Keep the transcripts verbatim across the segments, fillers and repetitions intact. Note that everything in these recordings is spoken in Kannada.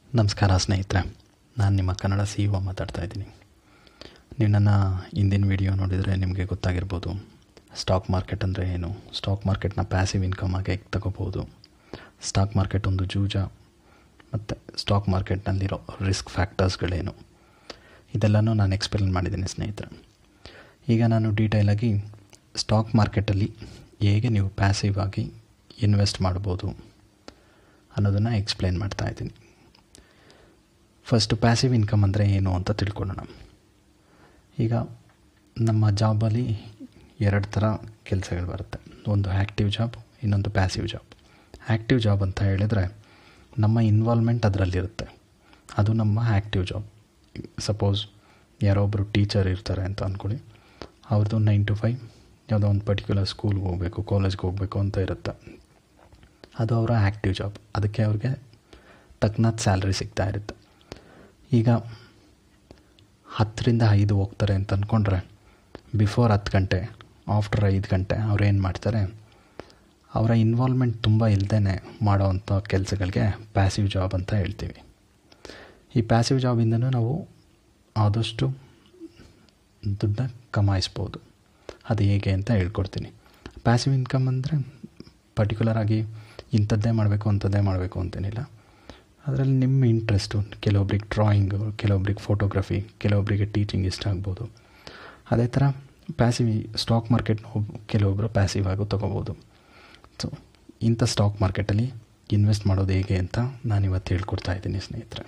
ನಮಸ್ಕಾರ ಸ್ನೇಹಿತರೆ, ನಾನು ನಿಮ್ಮ ಕನ್ನಡ ಸಿ ಇ ಒ ಮಾತಾಡ್ತಾ ಇದ್ದೀನಿ. ನೀವು ನನ್ನ ಹಿಂದಿನ ವಿಡಿಯೋ ನೋಡಿದರೆ ನಿಮಗೆ ಗೊತ್ತಾಗಿರ್ಬೋದು ಸ್ಟಾಕ್ ಮಾರ್ಕೆಟ್ ಅಂದರೆ ಏನು, ಸ್ಟಾಕ್ ಮಾರ್ಕೆಟ್ನ ಪ್ಯಾಸಿವ್ ಇನ್ಕಮ್ ಆಗಿ ಹೇಗೆ ತಗೋಬೋದು, ಸ್ಟಾಕ್ ಮಾರ್ಕೆಟ್ ಒಂದು ಜೂಜ ಮತ್ತು ಸ್ಟಾಕ್ ಮಾರ್ಕೆಟ್ನಲ್ಲಿರೋ ರಿಸ್ಕ್ ಫ್ಯಾಕ್ಟರ್ಸ್ಗಳೇನು, ಇದೆಲ್ಲನೂ ನಾನು ಎಕ್ಸ್ಪ್ಲೇನ್ ಮಾಡಿದ್ದೀನಿ ಸ್ನೇಹಿತರೆ. ಈಗ ನಾನು ಡೀಟೇಲಾಗಿ ಸ್ಟಾಕ್ ಮಾರ್ಕೆಟಲ್ಲಿ ಹೇಗೆ ನೀವು ಪ್ಯಾಸಿವ್ ಆಗಿ ಇನ್ವೆಸ್ಟ್ ಮಾಡ್ಬೋದು ಅನ್ನೋದನ್ನು ಎಕ್ಸ್ಪ್ಲೇನ್ ಮಾಡ್ತಾಯಿದ್ದೀನಿ. ಫಸ್ಟು ಪ್ಯಾಸಿವ್ ಇನ್ಕಮ್ ಅಂದರೆ ಏನು ಅಂತ ತಿಳ್ಕೊಳ್ಳೋಣ. ಈಗ ನಮ್ಮ ಜಾಬಲ್ಲಿ ಎರಡು ಥರ ಕೆಲಸಗಳು ಬರುತ್ತೆ. ಒಂದು ಆ್ಯಕ್ಟಿವ್ ಜಾಬ್, ಇನ್ನೊಂದು ಪ್ಯಾಸಿವ್ ಜಾಬ್. ಆ್ಯಕ್ಟಿವ್ ಜಾಬ್ ಅಂತ ಹೇಳಿದರೆ ನಮ್ಮ ಇನ್ವಾಲ್ವ್ಮೆಂಟ್ ಅದರಲ್ಲಿರುತ್ತೆ, ಅದು ನಮ್ಮ ಆ್ಯಕ್ಟಿವ್ ಜಾಬ್. ಸಪೋಸ್ ಯಾರೋ ಒಬ್ಬರು ಟೀಚರ್ ಇರ್ತಾರೆ ಅಂತ ಅಂದ್ಕೊಳ್ಳಿ, ಅವ್ರದ್ದು ನೈನ್ ಟು ಫೈವ್ ಯಾವುದೋ ಒಂದು ಪರ್ಟಿಕ್ಯುಲರ್ ಸ್ಕೂಲ್ಗೆ ಹೋಗಬೇಕು, ಕಾಲೇಜ್ಗೆ ಹೋಗಬೇಕು ಅಂತ ಇರುತ್ತೆ. ಅದು ಅವರ ಆ್ಯಕ್ಟಿವ್ ಜಾಬ್, ಅದಕ್ಕೆ ಅವ್ರಿಗೆ ತಕ್ಕನಾದ ಸ್ಯಾಲ್ರಿ ಸಿಗ್ತಾ ಇರುತ್ತೆ. ಈಗ ಹತ್ತರಿಂದ ಐದು ಹೋಗ್ತಾರೆ ಅಂತ ಅಂದ್ಕೊಂಡ್ರೆ ಬಿಫೋರ್ ಹತ್ತು ಗಂಟೆ ಆಫ್ಟರ್ ಐದು ಗಂಟೆ ಅವ್ರು ಏನು ಮಾಡ್ತಾರೆ, ಅವರ ಇನ್ವಾಲ್ವ್ಮೆಂಟ್ ತುಂಬ ಇಲ್ಲದೇ ಮಾಡೋವಂಥ ಕೆಲಸಗಳಿಗೆ ಪ್ಯಾಸಿವ್ ಜಾಬ್ ಅಂತ ಹೇಳ್ತೀವಿ. ಈ ಪ್ಯಾಸಿವ್ ಜಾಬಿಂದನೂ ನಾವು ಆದಷ್ಟು ದುಡ್ಡನ್ನ ಕಮಾಯಿಸ್ಬೋದು. ಅದು ಹೇಗೆ ಅಂತ ಹೇಳ್ಕೊಡ್ತೀನಿ. ಪ್ಯಾಸಿವ್ ಇನ್ಕಮ್ ಅಂದರೆ ಪರ್ಟಿಕ್ಯುಲರಾಗಿ ಇಂಥದ್ದೇ ಮಾಡಬೇಕು ಅಂಥದ್ದೇ ಮಾಡಬೇಕು ಅಂತೇನಿಲ್ಲ. ಅದರಲ್ಲಿ ನಿಮ್ಮ ಇಂಟ್ರೆಸ್ಟು, ಕೆಲವೊಬ್ರಿಗೆ ಡ್ರಾಯಿಂಗು, ಕೆಲವೊಬ್ರಿಗೆ ಫೋಟೋಗ್ರಫಿ, ಕೆಲವೊಬ್ಬರಿಗೆ ಟೀಚಿಂಗ್ ಇಷ್ಟ ಆಗ್ಬೋದು. ಅದೇ ಥರ ಪ್ಯಾಸಿವ್ ಸ್ಟಾಕ್ ಮಾರ್ಕೆಟ್ ಕೆಲವೊಬ್ಬರು ಪ್ಯಾಸಿವ್ ಆಗು ತೊಗೋಬೋದು. ಸೊ ಇಂಥ ಸ್ಟಾಕ್ ಮಾರ್ಕೆಟಲ್ಲಿ ಇನ್ವೆಸ್ಟ್ ಮಾಡೋದು ಹೇಗೆ ಅಂತ ನಾನಿವತ್ತು ಹೇಳ್ಕೊಡ್ತಾ ಇದ್ದೀನಿ ಸ್ನೇಹಿತರೆ.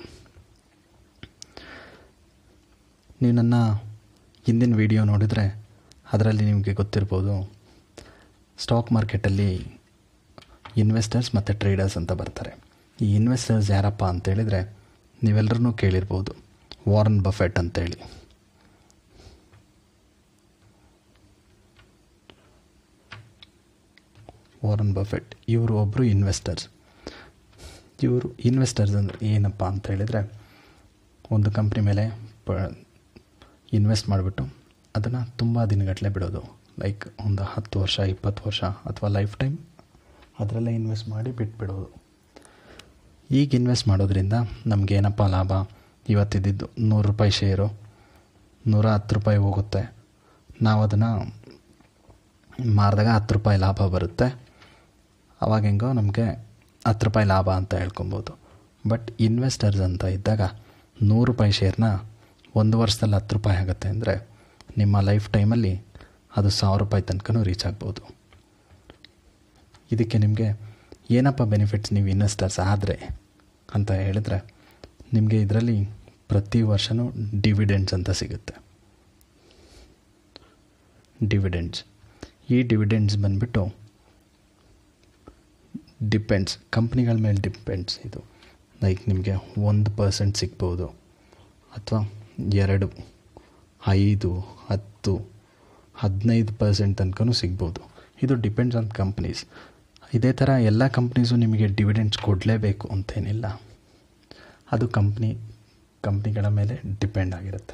ನೀವು ನನ್ನ ಹಿಂದಿನ ವಿಡಿಯೋ ನೋಡಿದರೆ ಅದರಲ್ಲಿ ನಿಮಗೆ ಗೊತ್ತಿರ್ಬೋದು ಸ್ಟಾಕ್ ಮಾರ್ಕೆಟಲ್ಲಿ ಇನ್ವೆಸ್ಟರ್ಸ್ ಮತ್ತು ಟ್ರೇಡರ್ಸ್ ಅಂತ ಬರ್ತಾರೆ. ಈ ಇನ್ವೆಸ್ಟರ್ಸ್ ಯಾರಪ್ಪ ಅಂತೇಳಿದರೆ ನೀವೆಲ್ಲರೂ ಕೇಳಿರ್ಬೋದು, ವಾರನ್ ಬಫೆಟ್ ಅಂತೇಳಿ. ವಾರನ್ ಬಫೆಟ್ ಇವರು ಒಬ್ಬರು ಇನ್ವೆಸ್ಟರ್ಸ್. ಇವರು ಇನ್ವೆಸ್ಟರ್ಸ್ ಅಂದರೆ ಏನಪ್ಪ ಅಂತ ಹೇಳಿದರೆ, ಒಂದು ಕಂಪ್ನಿ ಮೇಲೆ ಪ ಇನ್ವೆಸ್ಟ್ ಮಾಡಿಬಿಟ್ಟು ಅದನ್ನು ತುಂಬ ದಿನಗಟ್ಟಲೆ ಬಿಡೋದು. ಲೈಕ್ ಒಂದು ಹತ್ತು ವರ್ಷ ಇಪ್ಪತ್ತು ವರ್ಷ ಅಥವಾ ಲೈಫ್ ಟೈಮ್ ಅದರಲ್ಲೇ ಇನ್ವೆಸ್ಟ್ ಮಾಡಿ ಬಿಟ್ಬಿಡೋದು. ಈಗ ಇನ್ವೆಸ್ಟ್ ಮಾಡೋದ್ರಿಂದ ನಮಗೇನಪ್ಪ ಲಾಭ, ಇವತ್ತಿದ್ದು ನೂರು ರೂಪಾಯಿ ಶೇರು ನೂರ ಹತ್ತು ರೂಪಾಯಿ ಹೋಗುತ್ತೆ, ನಾವು ಅದನ್ನು ಮಾರಿದಾಗ ಹತ್ತು ರೂಪಾಯಿ ಲಾಭ ಬರುತ್ತೆ. ಅವಾಗ ಹೆಂಗೋ ನಮಗೆ ಹತ್ತು ರೂಪಾಯಿ ಲಾಭ ಅಂತ ಹೇಳ್ಕೊಬೋದು. ಬಟ್ ಇನ್ವೆಸ್ಟರ್ಸ್ ಅಂತ ಇದ್ದಾಗ ನೂರು ರೂಪಾಯಿ ಶೇರ್ನ ಒಂದು ವರ್ಷದಲ್ಲಿ ಹತ್ತು ರೂಪಾಯಿ ಆಗುತ್ತೆ ಅಂದರೆ ನಿಮ್ಮ ಲೈಫ್ ಟೈಮಲ್ಲಿ ಅದು ಸಾವಿರ ರೂಪಾಯಿ ತನಕನೂ ರೀಚ್ ಆಗ್ಬೋದು. ಇದಕ್ಕೆ ನಿಮಗೆ ಏನಪ್ಪ ಬೆನಿಫಿಟ್ಸ್ ನೀವು ಇನ್ವೆಸ್ಟರ್ಸ್ ಆದರೆ ಅಂತ ಹೇಳಿದ್ರೆ, ನಿಮಗೆ ಇದರಲ್ಲಿ ಪ್ರತಿ ವರ್ಷವೂ ಡಿವಿಡೆಂಡ್ಸ್ ಅಂತ ಸಿಗುತ್ತೆ. ಡಿವಿಡೆಂಡ್ಸ್ ಈ ಡಿವಿಡೆಂಡ್ಸ್ ಬಂದುಬಿಟ್ಟು ಡಿಪೆಂಡ್ಸ್, ಕಂಪ್ನಿಗಳ ಮೇಲೆ ಡಿಪೆಂಡ್ಸ್. ಇದು ಲೈಕ್ ನಿಮಗೆ ಒಂದು ಪರ್ಸೆಂಟ್ ಸಿಗ್ಬೋದು, ಅಥವಾ ಎರಡು, ಐದು, ಹತ್ತು, ಹದಿನೈದು ಪರ್ಸೆಂಟ್ ತನಕನೂ ಸಿಗ್ಬೋದು. ಇದು ಡಿಪೆಂಡ್ಸ್ ಆನ್ ಕಂಪ್ನೀಸ್. ಇದೇ ಥರ ಎಲ್ಲ ಕಂಪ್ನೀಸು ನಿಮಗೆ ಡಿವಿಡೆಂಡ್ಸ್ ಕೊಡಲೇಬೇಕು ಅಂತೇನಿಲ್ಲ, ಅದು ಕಂಪ್ನಿ ಕಂಪ್ನಿಗಳ ಮೇಲೆ ಡಿಪೆಂಡ್ ಆಗಿರುತ್ತೆ.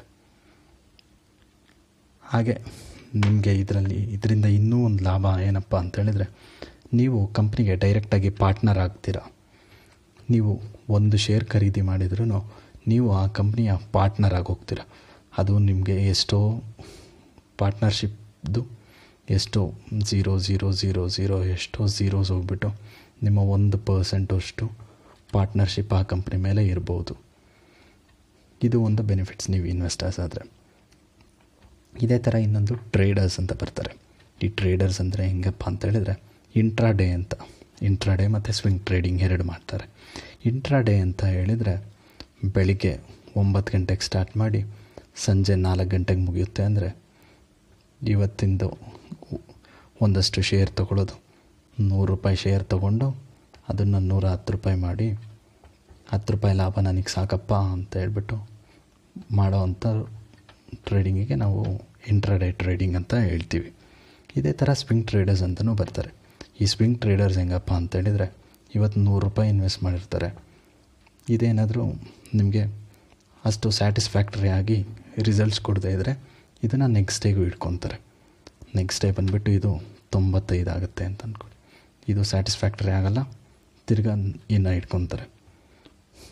ಹಾಗೆ ನಿಮಗೆ ಇದರಲ್ಲಿ ಇದರಿಂದ ಇನ್ನೂ ಒಂದು ಲಾಭ ಏನಪ್ಪ ಅಂತೇಳಿದರೆ, ನೀವು ಕಂಪ್ನಿಗೆ ಡೈರೆಕ್ಟಾಗಿ ಪಾರ್ಟ್ನರ್ ಆಗ್ತೀರ. ನೀವು ಒಂದು ಶೇರ್ ಖರೀದಿ ಮಾಡಿದ್ರೂ ನೀವು ಆ ಕಂಪ್ನಿಯ ಪಾರ್ಟ್ನರ್ ಆಗಿ ಹೋಗ್ತೀರ. ಅದು ನಿಮಗೆ ಎಷ್ಟೋ ಪಾರ್ಟ್ನರ್ಶಿಪ್ದು ಎಷ್ಟೋ ಝೀರೋ ಝೀರೋ ಝೀರೋ ಝೀರೋ ಎಷ್ಟೋ ಝೀರೋಸ್ ಹೋಗ್ಬಿಟ್ಟು ನಿಮ್ಮ ಒಂದು ಪರ್ಸೆಂಟು ಅಷ್ಟು ಪಾರ್ಟ್ನರ್ಶಿಪ್ ಆ ಕಂಪ್ನಿ ಮೇಲೆ ಇರ್ಬೋದು. ಇದು ಒಂದು ಬೆನಿಫಿಟ್ಸ್ ನೀವು ಇನ್ವೆಸ್ಟರ್ಸ್ ಆದರೆ. ಇದೇ ಥರ ಇನ್ನೊಂದು ಟ್ರೇಡರ್ಸ್ ಅಂತ ಬರ್ತಾರೆ. ಈ ಟ್ರೇಡರ್ಸ್ ಅಂದರೆ ಹೆಂಗಪ್ಪ ಅಂತ ಹೇಳಿದರೆ, ಇಂಟ್ರಾ ಡೇ ಅಂತ, ಇಂಟ್ರಾ ಡೇ ಮತ್ತು ಸ್ವಿಂಗ್ ಟ್ರೇಡಿಂಗ್ ಎರಡು ಮಾಡ್ತಾರೆ. ಇಂಟ್ರಾ ಡೇ ಅಂತ ಹೇಳಿದರೆ ಬೆಳಿಗ್ಗೆ ಒಂಬತ್ತು ಗಂಟೆಗೆ ಸ್ಟಾರ್ಟ್ ಮಾಡಿ ಸಂಜೆ ನಾಲ್ಕು ಗಂಟೆಗೆ ಮುಗಿಯುತ್ತೆ. ಅಂದರೆ ಇವತ್ತಿಂದು ಒಂದಷ್ಟು ಶೇರ್ ತೊಗೊಳ್ಳೋದು, ನೂರು ರೂಪಾಯಿ ಶೇರ್ ತೊಗೊಂಡು ಅದನ್ನು ನೂರ ಹತ್ತು ರೂಪಾಯಿ ಮಾಡಿ ಹತ್ತು ರೂಪಾಯಿ ಲಾಭ ನನಗೆ ಸಾಕಪ್ಪ ಅಂತ ಹೇಳ್ಬಿಟ್ಟು ಮಾಡೋವಂಥ ಟ್ರೇಡಿಂಗಿಗೆ ನಾವು ಇಂಟ್ರಾಡೇ ಟ್ರೇಡಿಂಗ್ ಅಂತ ಹೇಳ್ತೀವಿ. ಇದೇ ಥರ ಸ್ವಿಂಗ್ ಟ್ರೇಡರ್ಸ್ ಅಂತಲೂ ಬರ್ತಾರೆ. ಈ ಸ್ವಿಂಗ್ ಟ್ರೇಡರ್ಸ್ ಹೆಂಗಪ್ಪ ಅಂತ ಹೇಳಿದರೆ, ಇವತ್ತು ನೂರು ರೂಪಾಯಿ ಇನ್ವೆಸ್ಟ್ ಮಾಡಿರ್ತಾರೆ. ಇದೇನಾದರೂ ನಿಮಗೆ ಅಷ್ಟು ಸ್ಯಾಟಿಸ್ಫ್ಯಾಕ್ಟರಿ ಆಗಿ ರಿಸಲ್ಟ್ಸ್ ಕೊಡದೇ ಇದ್ದರೆ ಇದನ್ನು ನೆಕ್ಸ್ಟ್ ಡೇಗೂ ಇಟ್ಕೊತಾರೆ. ನೆಕ್ಸ್ಟ್ ಡೇ ಬಂದುಬಿಟ್ಟು ಇದು ತೊಂಬತ್ತೈದು ಆಗುತ್ತೆ ಅಂತ ಅಂದ್ಕೊಳ್ಳಿ, ಇದು ಸ್ಯಾಟಿಸ್ಫ್ಯಾಕ್ಟರಿ ಆಗೋಲ್ಲ, ತಿರ್ಗಾ ಇನ್ನು ಇಟ್ಕೊತಾರೆ.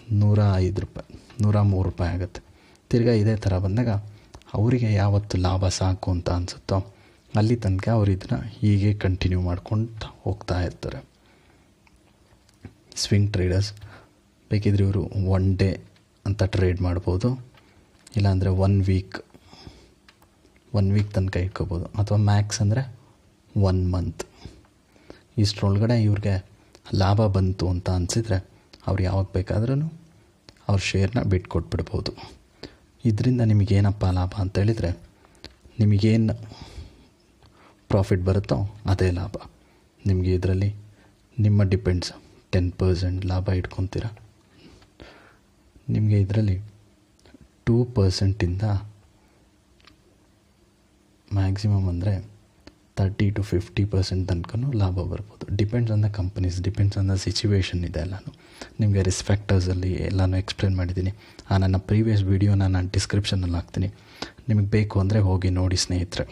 ನೂರ ಐದು ರೂಪಾಯಿ ನೂರ ಮೂರು ರೂಪಾಯಿ ಆಗುತ್ತೆ. ತಿರ್ಗಾ ಇದೇ ಥರ ಬಂದಾಗ ಅವರಿಗೆ ಯಾವತ್ತು ಲಾಭ ಸಾಕು ಅಂತ ಅನಿಸುತ್ತೋ ಅಲ್ಲಿ ತನಕ ಅವ್ರು ಇದನ್ನ ಹೀಗೆ ಕಂಟಿನ್ಯೂ ಮಾಡ್ಕೊಂಡು ಹೋಗ್ತಾ ಇರ್ತಾರೆ. ಸ್ವಿಂಗ್ ಟ್ರೇಡರ್ಸ್ ಬೇಕಿದ್ರೆ ಇವರು ಒನ್ ಡೇ ಅಂತ ಟ್ರೇಡ್ ಮಾಡ್ಬೋದು, ಇಲ್ಲಾಂದರೆ ಒನ್ ವೀಕ್ ಒನ್ ವೀಕ್ ತನಕ ಇಟ್ಕೋಬೋದು, ಅಥವಾ ಮ್ಯಾಕ್ಸ್ ಅಂದರೆ ಒನ್ ಮಂತ್. ಇಷ್ಟರೊಳಗಡೆ ಇವ್ರಿಗೆ ಲಾಭ ಬಂತು ಅಂತ ಅನಿಸಿದರೆ ಅವ್ರು ಯಾವಾಗ ಬೇಕಾದ್ರೂ ಅವ್ರ ಶೇರ್ನ ಬಿಟ್ಕೊಟ್ಬಿಡ್ಬೋದು. ಇದರಿಂದ ನಿಮಗೇನಪ್ಪ ಲಾಭ ಅಂತೇಳಿದರೆ, ನಿಮಗೇನು ಪ್ರಾಫಿಟ್ ಬರುತ್ತೋ ಅದೇ ಲಾಭ. ನಿಮಗೆ ಇದರಲ್ಲಿ ನಿಮ್ಮ ಡಿಪೆಂಡ್ಸ್ ಟೆನ್ ಪರ್ಸೆಂಟ್ ಲಾಭ ಇಟ್ಕೊತೀರ, ನಿಮಗೆ ಇದರಲ್ಲಿ ಟೂ ಪರ್ಸೆಂಟಿಂದ ಮ್ಯಾಕ್ಸಿಮಮ್ ಅಂದರೆ ತರ್ಟಿ ಟು ಫಿಫ್ಟಿ ಪರ್ಸೆಂಟ್ ತನಕನೂ ಲಾಭ ಬರ್ಬೋದು. Depends on the companies, depends on the situation ಇದೆ ಎಲ್ಲನೂ. ನಿಮಗೆ ರಿಸ್ಕ್ ಫ್ಯಾಕ್ಟರ್ಸಲ್ಲಿ ಎಲ್ಲನೂ ಎಕ್ಸ್ಪ್ಲೇನ್ ಮಾಡಿದ್ದೀನಿ. ಆ ನನ್ನ ಪ್ರೀವಿಯಸ್ ವೀಡಿಯೋನ ನಾನು ಡಿಸ್ಕ್ರಿಪ್ಷನಲ್ಲಿ ಹಾಕ್ತೀನಿ, ನಿಮಗೆ ಬೇಕು ಅಂದರೆ ಹೋಗಿ ನೋಡಿ ಸ್ನೇಹಿತರೆ.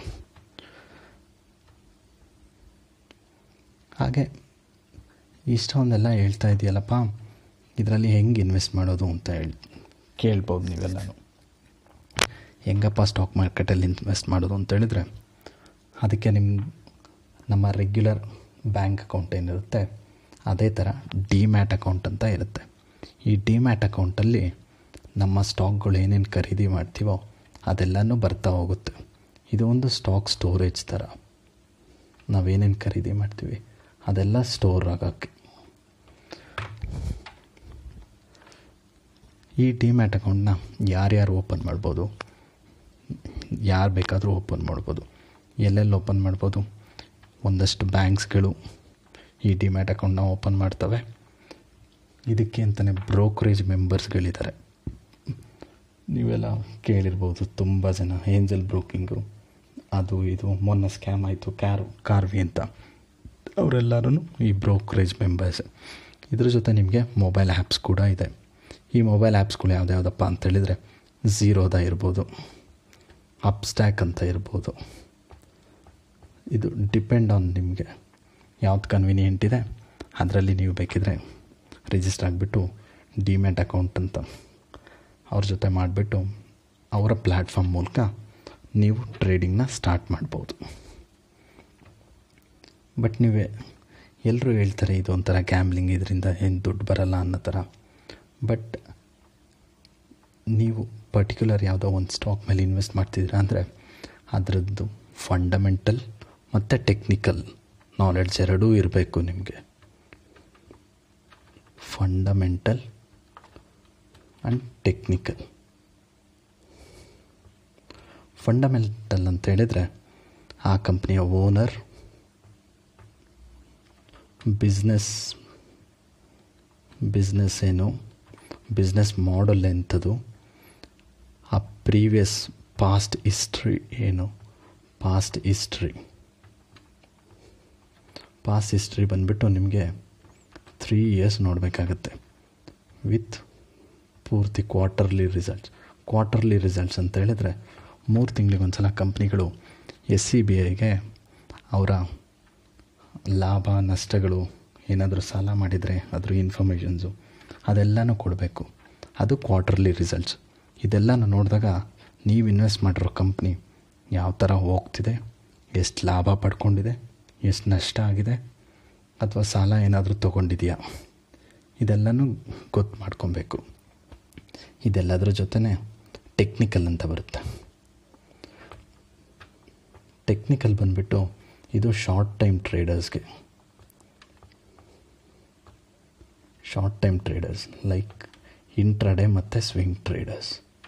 ಹಾಗೆ ಇಷ್ಟೊಂದೆಲ್ಲ ಹೇಳ್ತಾ ಇದೆಯಲ್ಲಪ್ಪ, ಇದರಲ್ಲಿ ಹೆಂಗೆ ಇನ್ವೆಸ್ಟ್ ಮಾಡೋದು ಅಂತ ಹೇಳಿ ಕೇಳ್ಬೋದು ನೀವೆಲ್ಲನೂ. ಹೆಂಗಪ್ಪ ಸ್ಟಾಕ್ ಮಾರ್ಕೆಟಲ್ಲಿ ಇನ್ವೆಸ್ಟ್ ಮಾಡೋದು ಅಂತ ಹೇಳಿದ್ರೆ, ಅದಕ್ಕೆ ನಿಮ್ಮ ನಮ್ಮ ರೆಗ್ಯುಲರ್ ಬ್ಯಾಂಕ್ ಅಕೌಂಟ್ ಏನಿರುತ್ತೆ ಅದೇ ಥರ ಡಿಮ್ಯಾಟ್ ಅಕೌಂಟ್ ಅಂತ ಇರುತ್ತೆ. ಈ ಡಿಮ್ಯಾಟ್ ಅಕೌಂಟಲ್ಲಿ ನಮ್ಮ ಸ್ಟಾಕ್ಗಳು ಏನೇನು ಖರೀದಿ ಮಾಡ್ತೀವೋ ಅದೆಲ್ಲನೂ ಬರ್ತಾ ಹೋಗುತ್ತೆ. ಇದು ಒಂದು ಸ್ಟಾಕ್ ಸ್ಟೋರೇಜ್ ಥರ. ನಾವೇನೇನು ಖರೀದಿ ಮಾಡ್ತೀವಿ ಅದೆಲ್ಲ ಸ್ಟೋರ್ ಆಗೋಕ್ಕೆ. ಈ ಡಿಮ್ಯಾಟ್ ಅಕೌಂಟ್ನ ಯಾರ್ಯಾರು ಓಪನ್ ಮಾಡ್ಬೋದು, ಯಾರು ಬೇಕಾದರೂ ಓಪನ್ ಮಾಡ್ಬೋದು. ಎಲ್ಲೆಲ್ಲಿ ಓಪನ್ ಮಾಡ್ಬೋದು? ಒಂದಷ್ಟು ಬ್ಯಾಂಕ್ಸ್ಗಳು ಈ ಡಿಮ್ಯಾಟ್ ಅಕೌಂಟ್ನ ಓಪನ್ ಮಾಡ್ತವೆ. ಇದಕ್ಕೆ ಅಂತಲೇ ಬ್ರೋಕರೇಜ್ ಮೆಂಬರ್ಸ್ಗಳಿದ್ದಾರೆ. ನೀವೆಲ್ಲ ಕೇಳಿರ್ಬೋದು ತುಂಬ ಜನ, ಏಂಜಲ್ ಬ್ರೋಕಿಂಗು ಅದು ಇದು, ಮೊನ್ನೆ ಸ್ಕ್ಯಾಮ್ ಆಯಿತು ಕ್ಯಾರು ಕಾರ್ವಿ ಅಂತ, ಅವರೆಲ್ಲರೂ ಈ ಬ್ರೋಕರೇಜ್ ಮೆಂಬರ್ಸ್. ಇದ್ರ ಜೊತೆ ನಿಮಗೆ ಮೊಬೈಲ್ ಆ್ಯಪ್ಸ್ ಕೂಡ ಇದೆ. ಈ ಮೊಬೈಲ್ ಆ್ಯಪ್ಸ್ಗಳು ಯಾವುದ್ಯಾವುದಪ್ಪ ಅಂತೇಳಿದರೆ, ಝೀರೋದ ಇರ್ಬೋದು, ಅಪ್ಸ್ಟ್ಯಾಕ್ ಅಂತ ಇರ್ಬೋದು. ಇದು ಡಿಪೆಂಡ್ ಆನ್ ನಿಮಗೆ ಯಾವ್ದು ಕನ್ವೀನಿಯೆಂಟ್ ಇದೆ ಅದರಲ್ಲಿ ನೀವು ಬೇಕಿದ್ರೆ ರಿಜಿಸ್ಟರ್ ಆಗಿಬಿಟ್ಟು ಡಿಮ್ಯಾಟ್ ಅಕೌಂಟ್ ಅಂತ ಅವ್ರ ಜೊತೆ ಮಾಡಿಬಿಟ್ಟು ಅವರ ಪ್ಲ್ಯಾಟ್ಫಾರ್ಮ್ ಮೂಲಕ ನೀವು ಟ್ರೇಡಿಂಗ್ನ ಸ್ಟಾರ್ಟ್ ಮಾಡ್ಬೋದು. ಬಟ್ ನೀವೇ ಎಲ್ಲರೂ ಹೇಳ್ತಾರೆ ಇದು ಒಂಥರ ಗ್ಯಾಮ್ಲಿಂಗ್, ಇದರಿಂದ ಏನು ದುಡ್ಡು ಬರಲ್ಲ ಅನ್ನೋ ಥರ. ಬಟ್ ನೀವು ಪರ್ಟಿಕ್ಯುಲರ್ ಯಾವುದೋ ಒಂದು ಸ್ಟಾಕ್ ಮೇಲೆ ಇನ್ವೆಸ್ಟ್ ಮಾಡ್ತಿದ್ದೀರಾ ಅಂದರೆ ಅದರದ್ದು ಫಂಡಮೆಂಟಲ್ ಮತ್ತು ಟೆಕ್ನಿಕಲ್ ನಾಲೆಡ್ಜ್ ಎರಡೂ ಇರಬೇಕು ನಿಮಗೆ. Fundamental and technical. ಫಂಡಮೆಂಟಲ್ ಅಂತ ಹೇಳಿದರೆ ಆ ಕಂಪ್ನಿಯ ಓನರ್, ಬಿಸ್ನೆಸ್ ಬಿಸ್ನೆಸ್ ಏನು, ಬಿಸ್ನೆಸ್ ಮಾಡೆಲ್ ಎಂಥದ್ದು, ಆ ಪ್ರೀವಿಯಸ್ ಪಾಸ್ಟ್ ಹಿಸ್ಟ್ರಿ ಏನು, ಪಾಸ್ಟ್ ಹಿಸ್ಟ್ರಿ ಪಾಸ್ಟ್ ಹಿಸ್ಟ್ರಿ ಬಂದುಬಿಟ್ಟು ನಿಮಗೆ ತ್ರೀ ಇಯರ್ಸ್ ನೋಡಬೇಕಾಗತ್ತೆ ವಿತ್ ಪೂರ್ತಿ ಕ್ವಾರ್ಟರ್ಲಿ ರಿಸಲ್ಟ್ಸ್. ಕ್ವಾರ್ಟರ್ಲಿ ರಿಸಲ್ಟ್ಸ್ ಅಂತ ಹೇಳಿದರೆ ಮೂರು ತಿಂಗಳಿಗೊಂದು ಸಲ ಕಂಪ್ನಿಗಳು ಎಸ್ ಸಿ ಬಿ ಐಗೆ ಅವರ ಲಾಭ ನಷ್ಟಗಳು, ಏನಾದರೂ ಸಾಲ ಮಾಡಿದರೆ ಅದ್ರ ಇನ್ಫಾರ್ಮೇಷನ್ಸು ಅದೆಲ್ಲನೂ ಕೊಡಬೇಕು. ಅದು ಕ್ವಾರ್ಟರ್ಲಿ ರಿಸಲ್ಟ್ಸ್. ಇದೆಲ್ಲನೂ ನೋಡಿದಾಗ ನೀವು ಇನ್ವೆಸ್ಟ್ ಮಾಡಿರೋ ಕಂಪ್ನಿ ಯಾವ ಥರ ಹೋಗ್ತಿದೆ, ಎಷ್ಟು ಲಾಭ ಪಡ್ಕೊಂಡಿದೆ, ಎಷ್ಟು ನಷ್ಟ ಆಗಿದೆ, ಅಥವಾ ಸಾಲ ಏನಾದರೂ ತೊಗೊಂಡಿದೆಯಾ, ಇದೆಲ್ಲನೂ ಗೊತ್ತು ಮಾಡ್ಕೊಬೇಕು. ಇದೆಲ್ಲದರ ಜೊತೆನೇ ಟೆಕ್ನಿಕಲ್ ಅಂತ ಬರುತ್ತೆ. ಟೆಕ್ನಿಕಲ್ ಬಂದುಬಿಟ್ಟು ಇದು ಶಾರ್ಟ್ ಟೈಮ್ ಟ್ರೇಡರ್ಸ್ಗೆ, short time traders like intraday ಮತ್ತು ಸ್ವಿಂಗ್ ಟ್ರೇಡರ್ಸ್.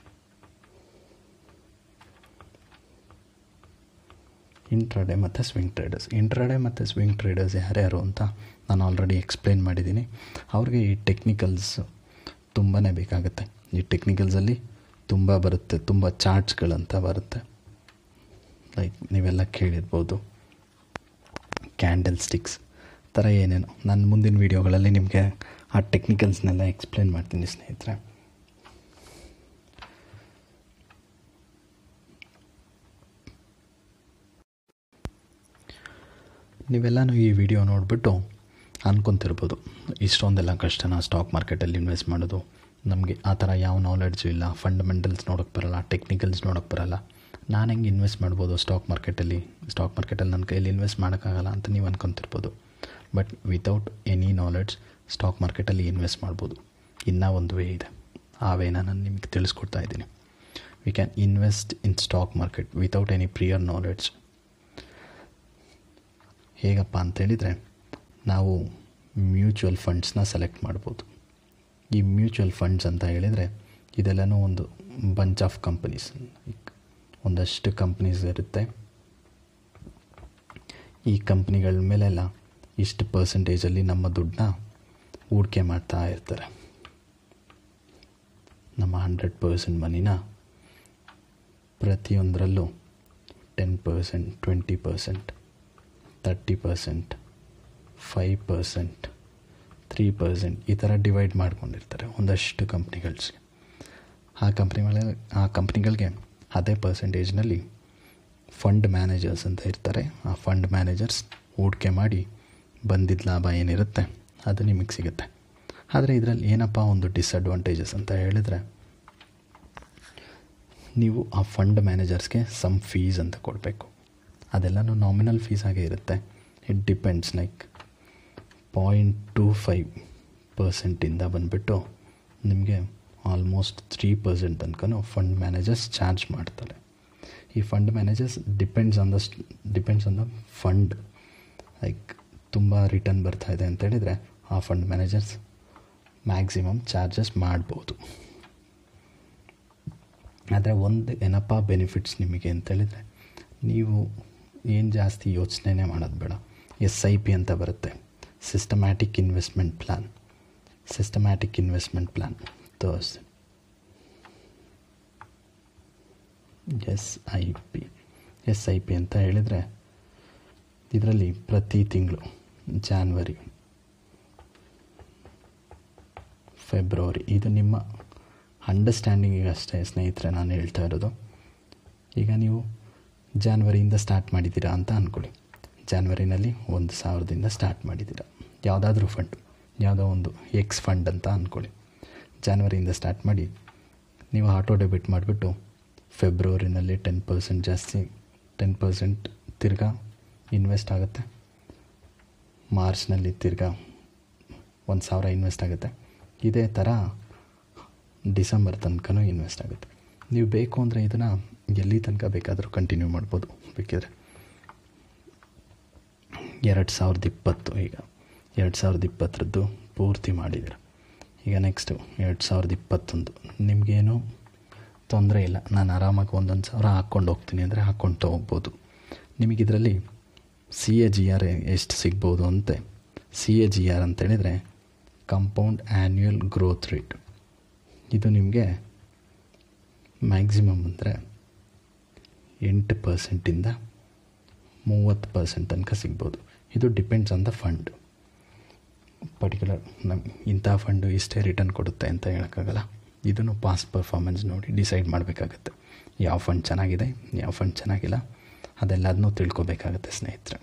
ಇಂಟ್ರಾಡೇ ಮತ್ತು ಸ್ವಿಂಗ್ ಟ್ರೇಡರ್ಸ್ ಇಂಟ್ರಾಡೇ ಮತ್ತು ಸ್ವಿಂಗ್ ಟ್ರೇಡರ್ಸ್ ಯಾರ್ಯಾರು ಅಂತ ನಾನು ಆಲ್ರೆಡಿ ಎಕ್ಸ್ಪ್ಲೇನ್ ಮಾಡಿದ್ದೀನಿ. ಅವ್ರಿಗೆ ಈ ಟೆಕ್ನಿಕಲ್ಸ್ ತುಂಬಾ ಬೇಕಾಗುತ್ತೆ. ಈ ಟೆಕ್ನಿಕಲ್ಸಲ್ಲಿ ತುಂಬ ಬರುತ್ತೆ, ತುಂಬ ಚಾರ್ಟ್ಸ್ಗಳಂತ ಬರುತ್ತೆ. ಲೈಕ್ ನೀವೆಲ್ಲ ಕೇಳಿರ್ಬೋದು, ಕ್ಯಾಂಡಲ್ ಸ್ಟಿಕ್ಸ್ ಥರ ಏನೇನು. ನಾನು ಮುಂದಿನ ವೀಡಿಯೋಗಳಲ್ಲಿ ನಿಮಗೆ ಆ ಟೆಕ್ನಿಕಲ್ಸ್ನೆಲ್ಲ ಎಕ್ಸ್ಪ್ಲೇನ್ ಮಾಡ್ತೀನಿ ಸ್ನೇಹಿತರೆ. ನೀವೆಲ್ಲನೂ ಈ ವಿಡಿಯೋ ನೋಡಿಬಿಟ್ಟು ಅಂದ್ಕೊತಿರ್ಬೋದು, ಇಷ್ಟೊಂದೆಲ್ಲ ಕಷ್ಟನ ಸ್ಟಾಕ್ ಮಾರ್ಕೆಟಲ್ಲಿ ಇನ್ವೆಸ್ಟ್ ಮಾಡೋದು, ನಮಗೆ ಆ ಥರ ಯಾವ ನಾಲೆಡ್ಜು ಇಲ್ಲ, ಫಂಡಮೆಂಟಲ್ಸ್ ನೋಡೋಕ್ಕೆ ಬರೋಲ್ಲ, ಟೆಕ್ನಿಕಲ್ಸ್ ನೋಡೋಕ್ಕೆ ಬರೋಲ್ಲ. ನಾನು ಹೆಂಗೆ ಇನ್ವೆಸ್ಟ್ ಮಾಡ್ಬೋದು ಸ್ಟಾಕ್ ಮಾರ್ಕೆಟಲ್ಲಿ, ಸ್ಟಾಕ್ ಮಾರ್ಕೆಟಲ್ಲಿ ನನ್ನ ಕೈಯಲ್ಲಿ ಇನ್ವೆಸ್ಟ್ ಮಾಡೋಕ್ಕಾಗಲ್ಲ ಅಂತ ನೀವು ಅನ್ಕೊತಿರ್ಬೋದು. But without any knowledge stock ಮಾರ್ಕೆಟಲ್ಲಿ ಇನ್ವೆಸ್ಟ್ ಮಾಡ್ಬೋದು. ಇನ್ನೂ ಒಂದು ವೇ ಇದೆ, ಆ ವೇನ ನಾನು ನಿಮಗೆ ತಿಳಿಸ್ಕೊಡ್ತಾ ಇದ್ದೀನಿ. We can invest in stock market without any prior knowledge. ಹೇಗಪ್ಪ ಅಂತೇಳಿದರೆ, ನಾವು ಮ್ಯೂಚುವಲ್ ಫಂಡ್ಸ್ನ ಸೆಲೆಕ್ಟ್ ಮಾಡ್ಬೋದು. ಈ ಮ್ಯೂಚುವಲ್ ಫಂಡ್ಸ್ ಅಂತ ಹೇಳಿದರೆ ಇದೆಲ್ಲನೂ ಒಂದು ಬಂಚ್ ಆಫ್ ಕಂಪನೀಸ್, ಒಂದಷ್ಟು ಕಂಪ್ನೀಸ್ ಇರುತ್ತೆ. ಈ ಕಂಪ್ನಿಗಳ ಮೇಲೆಲ್ಲ ಇಷ್ಟು ಪರ್ಸೆಂಟೇಜಲ್ಲಿ ನಮ್ಮ ದುಡ್ಡನ್ನ ಹೂಡಿಕೆ ಮಾಡ್ತಾ ಇರ್ತಾರೆ. ನಮ್ಮ ಹಂಡ್ರೆಡ್ ಪರ್ಸೆಂಟ್ ಮನಿನ ಪ್ರತಿಯೊಂದರಲ್ಲೂ ten percent, twenty percent, thirty percent, five percent, three percent ಈ ಥರ ಡಿವೈಡ್ ಮಾಡ್ಕೊಂಡಿರ್ತಾರೆ ಒಂದಷ್ಟು ಕಂಪ್ನಿಗಳ್ಸ್ಗೆ. ಆ ಕಂಪ್ನಿಗಳ ಆ ಕಂಪ್ನಿಗಳಿಗೆ ಅದೇ ಪರ್ಸೆಂಟೇಜ್ನಲ್ಲಿ ಫಂಡ್ ಮ್ಯಾನೇಜರ್ಸ್ ಅಂತ ಇರ್ತಾರೆ. ಆ ಫಂಡ್ ಮ್ಯಾನೇಜರ್ಸ್ ಹೂಡಿಕೆ ಮಾಡಿ ಬಂದಿದ್ದ ಲಾಭ ಏನಿರುತ್ತೆ ಅದು ನಿಮಗೆ ಸಿಗುತ್ತೆ. ಆದರೆ ಇದರಲ್ಲಿ ಏನಪ್ಪ ಒಂದು ಡಿಸ್ಅಡ್ವಾಂಟೇಜಸ್ ಅಂತ ಹೇಳಿದರೆ, ನೀವು ಆ ಫಂಡ್ ಮ್ಯಾನೇಜರ್ಸ್ಗೆ ಸಮ್ ಫೀಸ್ ಅಂತ ಕೊಡಬೇಕು. ಅದೆಲ್ಲನೂ ನಾಮಿನಲ್ ಫೀಸ್ ಆಗೇ ಇರುತ್ತೆ. It depends, like point two five ಪರ್ಸೆಂಟಿಂದ ಬಂದುಬಿಟ್ಟು ನಿಮಗೆ ಆಲ್ಮೋಸ್ಟ್ ತ್ರೀ ಪರ್ಸೆಂಟ್ ತನಕ ಫಂಡ್ ಮ್ಯಾನೇಜರ್ಸ್ ಚಾರ್ಜ್ ಮಾಡ್ತಾರೆ. ಈ fund managers depends on the depends on the fund. Like ತುಂಬ ರಿಟರ್ನ್ ಬರ್ತಾಯಿದೆ ಅಂತ ಹೇಳಿದರೆ ಆ ಫಂಡ್ ಮ್ಯಾನೇಜರ್ಸ್ ಮ್ಯಾಕ್ಸಿಮಮ್ ಚಾರ್ಜಸ್ ಮಾಡ್ಬೋದು. ಆದರೆ ಒಂದು ಏನಪ್ಪ ಬೆನಿಫಿಟ್ಸ್ ನಿಮಗೆ ಅಂತೇಳಿದರೆ, ನೀವು ಏನು ಜಾಸ್ತಿ ಯೋಚನೆ ಮಾಡೋದು ಬೇಡ. ಎಸ್ ಐ ಪಿ ಅಂತ ಬರುತ್ತೆ, systematic investment plan. Systematic investment plan ತೋರ್ಸ್ S I P S I P ಅಂತ ಹೇಳಿದರೆ, ಇದರಲ್ಲಿ ಪ್ರತಿ ತಿಂಗಳು ಜಾನ್ವರಿ, ಫೆಬ್ರವರಿ, ಇದು ನಿಮ್ಮ ಅಂಡರ್ಸ್ಟ್ಯಾಂಡಿಂಗಿಗೆ ಅಷ್ಟೇ ಸ್ನೇಹಿತರೆ ನಾನು ಹೇಳ್ತಾ ಇರೋದು. ಈಗ ನೀವು ಜಾನ್ವರಿಯಿಂದ ಸ್ಟಾರ್ಟ್ ಮಾಡಿದ್ದೀರಾ ಅಂತ ಅಂದ್ಕೊಳ್ಳಿ. ಜಾನ್ವರಿನಲ್ಲಿ ಒಂದು ಸಾವಿರದಿಂದ ಸ್ಟಾರ್ಟ್ ಮಾಡಿದ್ದೀರಾ, ಯಾವುದಾದ್ರೂ ಫಂಡ್, ಯಾವುದೋ ಒಂದು ಎಕ್ಸ್ ಫಂಡ್ ಅಂತ ಅಂದ್ಕೊಳ್ಳಿ. ಜಾನ್ವರಿಯಿಂದ ಸ್ಟಾರ್ಟ್ ಮಾಡಿ ನೀವು ಆಟೋ ಡೆಬಿಟ್ ಮಾಡಿಬಿಟ್ಟು ಫೆಬ್ರವರಿನಲ್ಲಿ ಟೆನ್ ಪರ್ಸೆಂಟ್ ಜಾಸ್ತಿ ಟೆನ್ ಪರ್ಸೆಂಟ್ ತಿರ್ಗಾ ಇನ್ವೆಸ್ಟ್ ಆಗುತ್ತೆ. ಮಾರ್ಚ್ನಲ್ಲಿ ತಿರ್ಗಾ ಒಂದು ಸಾವಿರ ಇನ್ವೆಸ್ಟ್ ಆಗುತ್ತೆ. ಇದೇ ಥರ ಡಿಸೆಂಬರ್ ತನಕನೂ ಇನ್ವೆಸ್ಟ್ ಆಗುತ್ತೆ. ನೀವು ಬೇಕು ಅಂದರೆ ಇದನ್ನು ಎಲ್ಲಿ ತನಕ ಬೇಕಾದರೂ ಕಂಟಿನ್ಯೂ ಮಾಡ್ಬೋದು. ಬೇಕಿದ್ರೆ ಎರಡು ಸಾವಿರದ ಇಪ್ಪತ್ತು ಈಗ ಎರಡು ಸಾವಿರದ ಇಪ್ಪತ್ತರದ್ದು ಪೂರ್ತಿ ಮಾಡಿದ್ದೀರ. ಈಗ ನೆಕ್ಸ್ಟು ಎರಡು ಸಾವಿರದ ಇಪ್ಪತ್ತೊಂದು, ನಿಮಗೇನು ತೊಂದರೆ ಇಲ್ಲ, ನಾನು ಆರಾಮಾಗಿ ಒಂದೊಂದು ಸಾವಿರ ಹಾಕ್ಕೊಂಡು ಹೋಗ್ತೀನಿ ಅಂದರೆ ಹಾಕ್ಕೊಂಡು ತೊಗೋಬೋದು. ನಿಮಗಿದರಲ್ಲಿ ಸಿ ಎ ಜಿ ಆರ್ ಎಷ್ಟು ಸಿಗ್ಬೋದು ಅಂತೆ. ಸಿ ಎ ಜಿ ಆರ್ ಅಂತೇಳಿದರೆ ಕಂಪೌಂಡ್ ಆ್ಯನ್ಯುಯಲ್ ಗ್ರೋತ್ ರೇಟ್. ಇದು ನಿಮಗೆ ಮ್ಯಾಕ್ಸಿಮಮ್ ಅಂದರೆ ಎಂಟು ಪರ್ಸೆಂಟಿಂದ ಮೂವತ್ತು ಪರ್ಸೆಂಟ್ ತನಕ ಸಿಗ್ಬೋದು. ಇದು depends on the fund. Particular ನಮ್ಗೆ ಇಂಥ ಫಂಡು ಇಷ್ಟೇ ರಿಟರ್ನ್ ಕೊಡುತ್ತೆ ಅಂತ ಹೇಳೋಕ್ಕಾಗಲ್ಲ. ಇದನ್ನು ಪಾಸ್ಟ್ ಪರ್ಫಾರ್ಮೆನ್ಸ್ ನೋಡಿ ಡಿಸೈಡ್ ಮಾಡಬೇಕಾಗತ್ತೆ. ಯಾವ ಫಂಡ್ ಚೆನ್ನಾಗಿದೆ, ಯಾವ ಫಂಡ್ ಚೆನ್ನಾಗಿಲ್ಲ, ಅದೆಲ್ಲದನ್ನೂ ತಿಳ್ಕೊಬೇಕಾಗತ್ತೆ ಸ್ನೇಹಿತರೆ.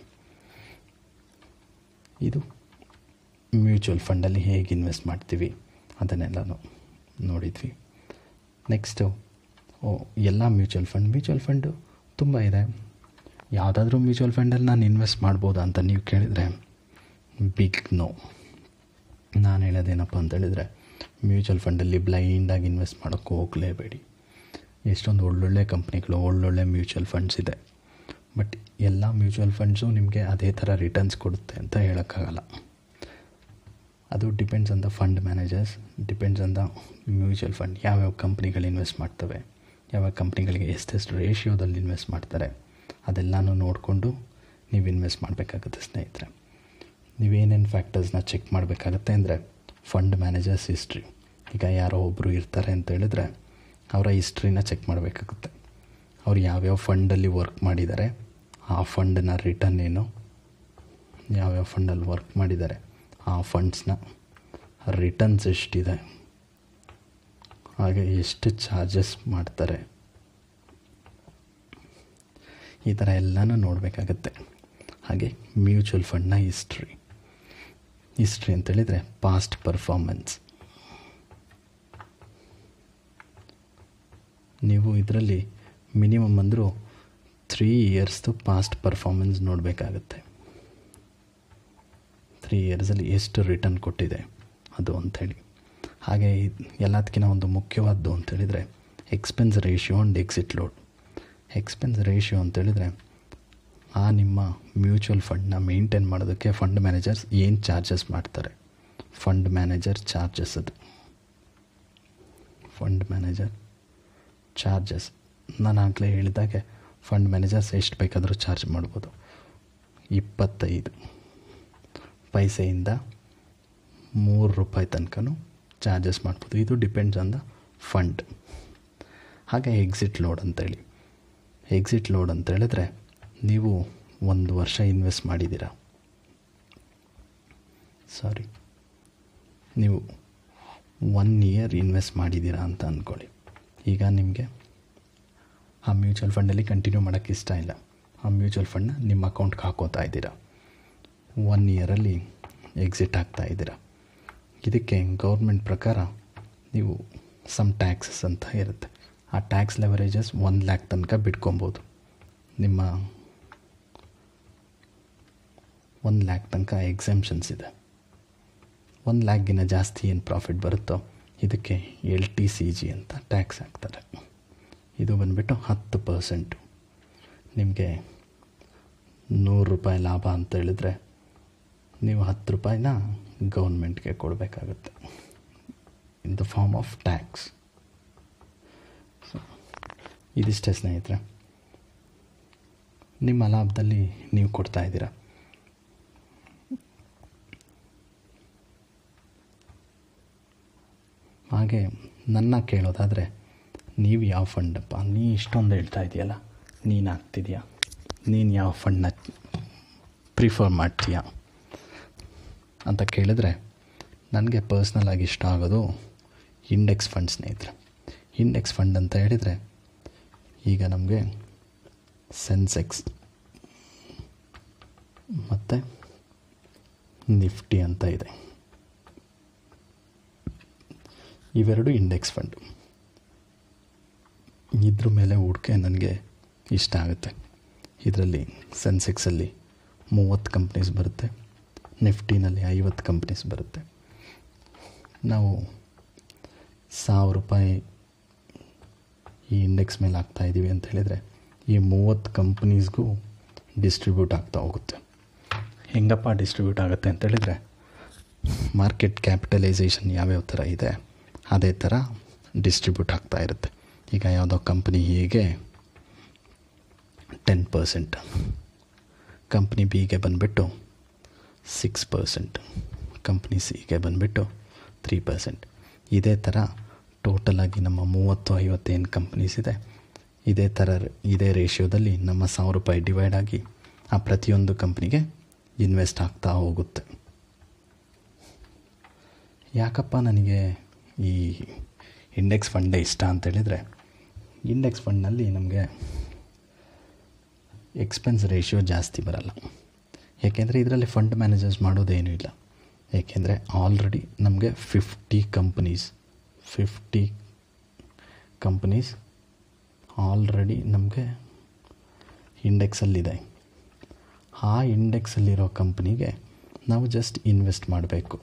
ಇದು ಮ್ಯೂಚುವಲ್ ಫಂಡಲ್ಲಿ ಹೇಗೆ ಇನ್ವೆಸ್ಟ್ ಮಾಡ್ತೀವಿ ಅದನ್ನೆಲ್ಲನೂ ನೋಡಿದ್ವಿ. ನೆಕ್ಸ್ಟು ಓ ಎಲ್ಲ ಮ್ಯೂಚುವಲ್ ಫಂಡ್ ಮ್ಯೂಚುವಲ್ ಫಂಡು ತುಂಬ ಇದೆ. ಯಾವುದಾದ್ರೂ ಮ್ಯೂಚುವಲ್ ಫಂಡಲ್ಲಿ ನಾನು ಇನ್ವೆಸ್ಟ್ ಮಾಡ್ಬೋದಾ ಅಂತ ನೀವು ಕೇಳಿದರೆ ಬಿಗ್ ನೋ. ನಾನು ಹೇಳೋದೇನಪ್ಪ ಅಂತೇಳಿದರೆ, ಮ್ಯೂಚುವಲ್ ಫಂಡಲ್ಲಿ ಬ್ಲೈಂಡಾಗಿ ಇನ್ವೆಸ್ಟ್ ಮಾಡೋಕ್ಕೆ ಹೋಗಲೇಬೇಡಿ. ಎಷ್ಟೊಂದು ಒಳ್ಳೊಳ್ಳೆ ಕಂಪ್ನಿಗಳು, ಒಳ್ಳೊಳ್ಳೆ ಮ್ಯೂಚುವಲ್ ಫಂಡ್ಸ್ ಇದೆ. ಬಟ್ ಎಲ್ಲ ಮ್ಯೂಚುವಲ್ ಫಂಡ್ಸು ನಿಮಗೆ ಅದೇ ಥರ ರಿಟರ್ನ್ಸ್ ಕೊಡುತ್ತೆ ಅಂತ ಹೇಳೋಕ್ಕಾಗಲ್ಲ. ಅದು depends on the fund managers, depends on the mutual fund. ಯಾವ್ಯಾವ ಕಂಪ್ನಿಗಳು ಇನ್ವೆಸ್ಟ್ ಮಾಡ್ತವೆ, ಯಾವ್ಯಾವ ಕಂಪ್ನಿಗಳಿಗೆ ಎಷ್ಟೆಷ್ಟು ರೇಷಿಯೋದಲ್ಲಿ ಇನ್ವೆಸ್ಟ್ ಮಾಡ್ತಾರೆ, ಅದೆಲ್ಲನೂ ನೋಡಿಕೊಂಡು ನೀವು ಇನ್ವೆಸ್ಟ್ ಮಾಡಬೇಕಾಗುತ್ತೆ ಸ್ನೇಹಿತರೆ. ನೀವೇನೇನು ಫ್ಯಾಕ್ಟರ್ಸ್ನ ಚೆಕ್ ಮಾಡಬೇಕಾಗತ್ತೆ ಅಂದರೆ, ಫಂಡ್ ಮ್ಯಾನೇಜರ್ಸ್ ಹಿಸ್ಟ್ರಿ. ಈಗ ಯಾರೋ ಒಬ್ಬರು ಇರ್ತಾರೆ ಅಂತ ಹೇಳಿದ್ರೆ ಅವರ ಹಿಸ್ಟ್ರಿನ ಚೆಕ್ ಮಾಡಬೇಕಾಗುತ್ತೆ. ಅವ್ರು ಯಾವ್ಯಾವ ಫಂಡಲ್ಲಿ ವರ್ಕ್ ಮಾಡಿದ್ದಾರೆ, ಆ ಫಂಡನ್ನ ರಿಟರ್ನ್ ಏನು, ಯಾವ್ಯಾವ ಫಂಡಲ್ಲಿ ವರ್ಕ್ ಮಾಡಿದ್ದಾರೆ ಆ ಫಂಡ್ಸ್ನ ರಿಟರ್ನ್ಸ್ ಎಷ್ಟಿದೆ, ಹಾಗೆ ಎಷ್ಟು ಚಾರ್ಜಸ್ ಮಾಡ್ತಾರೆ, ಈ ಥರ ಎಲ್ಲನೂ ನೋಡಬೇಕಾಗತ್ತೆ. ಹಾಗೆ ಮ್ಯೂಚುವಲ್ ಫಂಡ್ನ ಹಿಸ್ಟ್ರಿ ಹಿಸ್ಟ್ರಿ ಅಂತೇಳಿದರೆ ಪಾಸ್ಟ್ ಪರ್ಫಾರ್ಮೆನ್ಸ್. ನೀವು ಇದರಲ್ಲಿ ಮಿನಿಮಮ್ ಅಂದರೂ ತ್ರೀ ಇಯರ್ಸ್ದು ಪಾಸ್ಟ್ ಪರ್ಫಾರ್ಮೆನ್ಸ್ ನೋಡಬೇಕಾಗತ್ತೆ. ತ್ರೀ ಇಯರ್ಸಲ್ಲಿ ಎಷ್ಟು ರಿಟರ್ನ್ ಕೊಟ್ಟಿದೆ ಅದು ಅಂಥೇಳಿ. ಹಾಗೆ ಎಲ್ಲದಕ್ಕಿಂತ ಒಂದು ಮುಖ್ಯವಾದ್ದು ಅಂತೇಳಿದರೆ expense ratio and exit load. Expense ratio ಅಂತೇಳಿದರೆ ಆ ನಿಮ್ಮ ಮ್ಯೂಚುವಲ್ ಫಂಡನ್ನ ಮೇಂಟೈನ್ ಮಾಡೋದಕ್ಕೆ ಫಂಡ್ ಮ್ಯಾನೇಜರ್ಸ್ ಏನು ಚಾರ್ಜಸ್ ಮಾಡ್ತಾರೆ, ಫಂಡ್ ಮ್ಯಾನೇಜರ್ ಚಾರ್ಜಸ್ ಅದು. ಫಂಡ್ ಮ್ಯಾನೇಜರ್ ಚಾರ್ಜಸ್ ನಾನು ಆಗಲೇ ಹೇಳಿದಾಗೆ ಫಂಡ್ ಮ್ಯಾನೇಜರ್ಸ್ ಎಷ್ಟು ಬೇಕಾದರೂ ಚಾರ್ಜ್ ಮಾಡ್ಬೋದು. ಇಪ್ಪತ್ತೈದು ಪೈಸೆಯಿಂದ ಮೂರು ರೂಪಾಯಿ ತನಕನೂ ಚಾರ್ಜಸ್ ಮಾಡ್ಬೋದು. ಇದು ಡಿಪೆಂಡ್ಸ್ ಆನ್ ದ ಫಂಡ್. ಹಾಗೆ ಎಕ್ಸಿಟ್ ಲೋಡ್ ಅಂತೇಳಿ, ಎಕ್ಸಿಟ್ ಲೋಡ್ ಅಂತ ಹೇಳಿದ್ರೆ ನೀವು ಒಂದು ವರ್ಷ ಇನ್ವೆಸ್ಟ್ ಮಾಡಿದ್ದೀರಾ, ಸಾರಿ ನೀವು ಒನ್ ಇಯರ್ ಇನ್ವೆಸ್ಟ್ ಮಾಡಿದ್ದೀರಾ ಅಂತ ಅಂದ್ಕೊಳ್ಳಿ. ಈಗ ನಿಮಗೆ ಆ ಮ್ಯೂಚುವಲ್ ಫಂಡಲ್ಲಿ ಕಂಟಿನ್ಯೂ ಮಾಡೋಕ್ಕೆ ಇಷ್ಟ ಇಲ್ಲ, ಆ ಮ್ಯೂಚುವಲ್ ಫಂಡನ್ನ ನಿಮ್ಮ ಅಕೌಂಟ್ಗೆ ಹಾಕೋತಾ ಇದ್ದೀರಾ, ಒನ್ ಇಯರಲ್ಲಿ ಎಕ್ಸಿಟ್ ಆಗ್ತಾ ಇದ್ದೀರಾ. ಇದಕ್ಕೆ ಗೌರ್ಮೆಂಟ್ ಪ್ರಕಾರ ನೀವು ಸಮ್ ಟ್ಯಾಕ್ಸಸ್ ಅಂತ ಇರುತ್ತೆ. ಆ ಟ್ಯಾಕ್ಸ್ ಲೆವರೇಜಸ್ ಒನ್ ಲ್ಯಾಕ್ ತನಕ ಬಿಟ್ಕೊಬೋದು. ನಿಮ್ಮ ಒನ್ ಲ್ಯಾಕ್ ತನಕ ಎಕ್ಸೆಂಪ್ಷನ್ಸ್ ಇದೆ. ಒನ್ ಲ್ಯಾಕ್ಗಿನ ಜಾಸ್ತಿ ಏನು ಪ್ರಾಫಿಟ್ ಬರುತ್ತೋ ಇದಕ್ಕೆ ಎಲ್ ಟಿ ಸಿ ಜಿ ಅಂತ ಟ್ಯಾಕ್ಸ್ ಹಾಕ್ತಾರೆ. ಇದು ಬಂದುಬಿಟ್ಟು ಹತ್ತು ಪರ್ಸೆಂಟು. ನಿಮಗೆ ನೂರು ರೂಪಾಯಿ ಲಾಭ ಅಂತ ಹೇಳಿದ್ರೆ ನೀವು ಹತ್ತು ರೂಪಾಯಿನ ಗೌರ್ಮೆಂಟ್ಗೆ ಕೊಡಬೇಕಾಗುತ್ತೆ in the form of tax. So ಇದಿಷ್ಟೇ ಸ್ನೇಹಿತರೆ, ನಿಮ್ಮ ಲಾಭದಲ್ಲಿ ನೀವು ಕೊಡ್ತಾ ಇದ್ದೀರಾ. ಹಾಗೆ ನನ್ನ ಕೇಳೋದಾದರೆ ನೀವು ಯಾವ ಫಂಡಪ್ಪ, ನೀ ಇಷ್ಟೊಂದು ಹೇಳ್ತಾ ಇದೆಯಲ್ಲ, ನೀನು ಆಗ್ತಿದೆಯಾ, ನೀನು ಯಾವ ಫಂಡನ್ನ ಪ್ರಿಫರ್ ಮಾಡ್ತೀಯಾ ಅಂತ ಕೇಳಿದ್ರೆ ನನಗೆ ಪರ್ಸ್ನಲಾಗಿ ಇಷ್ಟ ಆಗೋದು ಇಂಡೆಕ್ಸ್ ಫಂಡ್ ಸ್ನೇಹಿತರೆ. ಇಂಡೆಕ್ಸ್ ಫಂಡ್ ಅಂತ ಹೇಳಿದರೆ ಈಗ ನಮಗೆ ಸೆನ್ಸೆಕ್ಸ್ ಮತ್ತು ನಿಫ್ಟಿ ಅಂತ ಇದೆ, ಇವೆರಡು ಇಂಡೆಕ್ಸ್ ಫಂಡು. ಇದ್ರ ಮೇಲೆ ಹೂಡಿಕೆ ನನಗೆ ಇಷ್ಟ ಆಗುತ್ತೆ. ಇದರಲ್ಲಿ ಸೆನ್ಸೆಕ್ಸಲ್ಲಿ ಮೂವತ್ತು ಕಂಪ್ನೀಸ್ ಬರುತ್ತೆ, ನಿಫ್ಟಿನಲ್ಲಿ ಐವತ್ತು ಕಂಪ್ನೀಸ್ ಬರುತ್ತೆ. ನಾವು ಸಾವಿರ ರೂಪಾಯಿ ಈ ಇಂಡೆಕ್ಸ್ ಮೇಲೆ ಹಾಕ್ತಾಯಿದ್ದೀವಿ ಅಂತ ಹೇಳಿದರೆ ಈ ಮೂವತ್ತು ಕಂಪ್ನೀಸ್ಗೂ ಡಿಸ್ಟ್ರಿಬ್ಯೂಟ್ ಆಗ್ತಾ ಹೋಗುತ್ತೆ. ಹೆಂಗಪ್ಪ ಡಿಸ್ಟ್ರಿಬ್ಯೂಟ್ ಆಗುತ್ತೆ ಅಂತೇಳಿದರೆ ಮಾರ್ಕೆಟ್ ಕ್ಯಾಪಿಟಲೈಸೇಷನ್ ಯಾವ್ಯಾವ ಥರ ಇದೆ ಅದೇ ಥರ ಡಿಸ್ಟ್ರಿಬ್ಯೂಟ್ ಆಗ್ತಾ ಇರುತ್ತೆ. ಈಗ ಯಾವುದೋ ಕಂಪ್ನಿ ಹೀಗೆ ಟೆನ್ ಪರ್ಸೆಂಟ್, ಕಂಪ್ನಿ ಬಿಗೆ ಬಂದುಬಿಟ್ಟು ಸಿಕ್ಸ್ ಪರ್ಸೆಂಟ್, ಕಂಪ್ನಿ ಸಿಗೆ ಬಂದುಬಿಟ್ಟು ತ್ರೀ ಪರ್ಸೆಂಟ್. ಇದೇ ಥರ ಟೋಟಲಾಗಿ ನಮ್ಮ ಮೂವತ್ತು ಐವತ್ತೇನು ಕಂಪ್ನೀಸ್ ಇದೆ, ಇದೇ ಥರ ಇದೇ ರೇಷಿಯೋದಲ್ಲಿ ನಮ್ಮ ಸಾವಿರ ರೂಪಾಯಿ ಡಿವೈಡ್ ಆಗಿ ಆ ಪ್ರತಿಯೊಂದು ಕಂಪ್ನಿಗೆ ಇನ್ವೆಸ್ಟ್ ಆಗ್ತಾ ಹೋಗುತ್ತೆ. ಯಾಕಪ್ಪ ನನಗೆ ಈ ಇಂಡೆಕ್ಸ್ ಫಂಡೇ ಇಷ್ಟ ಅಂತೇಳಿದರೆ, ಇಂಡೆಕ್ಸ್ ಫಂಡ್ನಲ್ಲಿ ನಮಗೆ ಎಕ್ಸ್ಪೆನ್ಸ್ ರೇಷಿಯೋ ಜಾಸ್ತಿ ಬರಲ್ಲ. ಏಕೆಂದರೆ ಇದರಲ್ಲಿ ಫಂಡ್ ಮ್ಯಾನೇಜರ್ಸ್ ಮಾಡೋದೇನೂ ಇಲ್ಲ. ಏಕೆಂದರೆ ಆಲ್ರೆಡಿ ನಮಗೆ fifty companies fifty companies already ನಮಗೆ ಇಂಡೆಕ್ಸಲ್ಲಿದೆ. ಆ ಇಂಡೆಕ್ಸಲ್ಲಿರೋ ಕಂಪ್ನಿಗೆ ನಾವು ಜಸ್ಟ್ ಇನ್ವೆಸ್ಟ್ ಮಾಡಬೇಕು.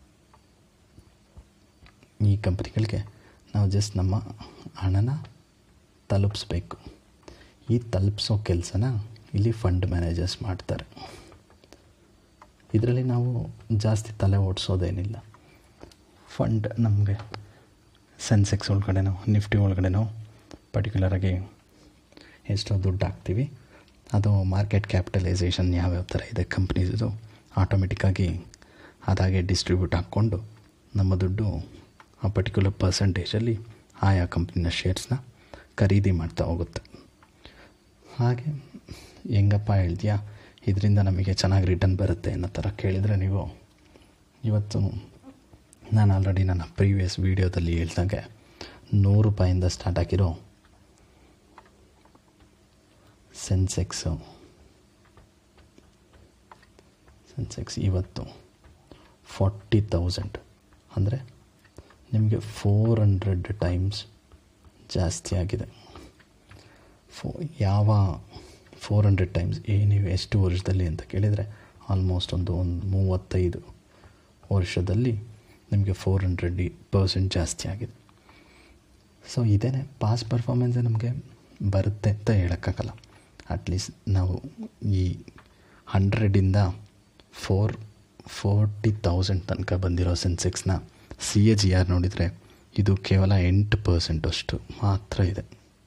ಈ ಕಂಪ್ನಿಗಳಿಗೆ ನಾವು ಜಸ್ಟ್ ನಮ್ಮ ಹಣನ ತಲುಪಿಸ್ಬೇಕು. ಈ ತಲುಪಿಸೋ ಕೆಲಸನ ಇಲ್ಲಿ ಫಂಡ್ ಮ್ಯಾನೇಜರ್ಸ್ ಮಾಡ್ತಾರೆ. ಇದರಲ್ಲಿ ನಾವು ಜಾಸ್ತಿ ತಲೆ ಓಡಿಸೋದೇನಿಲ್ಲ. ಫಂಡ್ ನಮಗೆ ಸೆನ್ಸೆಕ್ಸ್ ಒಳಗಡೆನೋ ನಿಫ್ಟಿ ಒಳಗಡೆನೋ ಪರ್ಟಿಕ್ಯುಲರಾಗಿ ಎಷ್ಟೋ ದುಡ್ಡು ಹಾಕ್ತೀವಿ, ಅದು ಮಾರ್ಕೆಟ್ ಕ್ಯಾಪಿಟಲೈಸೇಷನ್ ಯಾವ್ಯಾವ ಥರ ಇದೆ ಕಂಪ್ನೀಸು ಆಟೋಮೆಟಿಕ್ಕಾಗಿ ಅದಾಗೆ ಡಿಸ್ಟ್ರಿಬ್ಯೂಟ್ ಹಾಕ್ಕೊಂಡು ನಮ್ಮ ದುಡ್ಡು ಆ ಪರ್ಟಿಕ್ಯುಲರ್ ಪರ್ಸಂಟೇಜಲ್ಲಿ ಆಯಾ ಕಂಪ್ನಿನ ಶೇರ್ಸ್ನ ಖರೀದಿ ಮಾಡ್ತಾ ಹೋಗುತ್ತೆ. ಹಾಗೆ ಹೆಂಗಪ್ಪ ಹೇಳ್ತೀಯಾ ಇದರಿಂದ ನಮಗೆ ಚೆನ್ನಾಗಿ ರಿಟರ್ನ್ ಬರುತ್ತೆ ಅನ್ನೋ ಥರ ಕೇಳಿದರೆ ನೀವು, ಇವತ್ತು ನಾನು ಆಲ್ರೆಡಿ ನನ್ನ ಪ್ರೀವಿಯಸ್ ವೀಡಿಯೋದಲ್ಲಿ ಹೇಳ್ದಂಗೆ ನೂರು ರೂಪಾಯಿಂದ ಸ್ಟಾರ್ಟ್ ಆಗಿರೋ ಸೆನ್ಸೆಕ್ಸು ಸೆನ್ಸೆಕ್ಸ್ ಇವತ್ತು ಫಾರ್ಟಿ ತೌಸಂಡ್ ಅಂದರೆ ನಿಮಗೆ ಫೋರ್ ಹಂಡ್ರೆಡ್ ಟೈಮ್ಸ್ ಜಾಸ್ತಿ ಆಗಿದೆ. ಫೋ ಯಾವ ಫೋರ್ ಹಂಡ್ರೆಡ್ ಟೈಮ್ಸ್ ಏ ನೀವು ಎಷ್ಟು ವರ್ಷದಲ್ಲಿ ಅಂತ ಕೇಳಿದರೆ ಆಲ್ಮೋಸ್ಟ್ ಒಂದು ಒಂದು ಮೂವತ್ತೈದು ವರ್ಷದಲ್ಲಿ ನಿಮಗೆ ಫೋರ್ ಹಂಡ್ರೆಡ್ ಪರ್ಸೆಂಟ್ ಜಾಸ್ತಿ ಆಗಿದೆ. ಸೊ ಇದೇ ಪಾಸ್ಟ್ ಪರ್ಫಾರ್ಮೆನ್ಸೇ ನಮಗೆ ಬರುತ್ತೆ ಅಂತ ಹೇಳೋಕ್ಕಾಗಲ್ಲ. ಅಟ್ಲೀಸ್ಟ್ ನಾವು ಈ ಹಂಡ್ರೆಡಿಂದ ಫೋರ್ ಫೋರ್ಟಿ ತೌಸಂಡ್ ತನಕ ಬಂದಿರೋ ಸೆನ್ಸೆಕ್ಸ್ನ ಸಿ ಎ ಜಿ ಆರ್ ನೋಡಿದರೆ ಇದು ಕೇವಲ ಎಂಟು ಪರ್ಸೆಂಟಷ್ಟು ಮಾತ್ರ ಇದೆ.